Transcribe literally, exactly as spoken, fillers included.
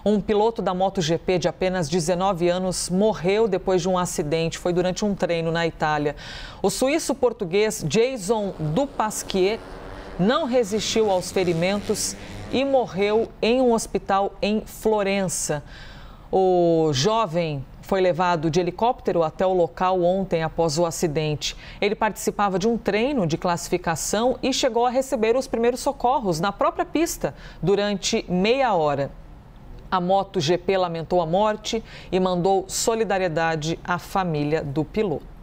Um piloto da MotoGP de apenas dezenove anos morreu depois de um acidente. Foi durante um treino na Itália. O suíço-português Jason Dupasquier não resistiu aos ferimentos e morreu em um hospital em Florença. O jovem foi levado de helicóptero até o local ontem após o acidente. Ele participava de um treino de classificação e chegou a receber os primeiros socorros na própria pista durante meia hora. A MotoGP lamentou a morte e mandou solidariedade à família do piloto.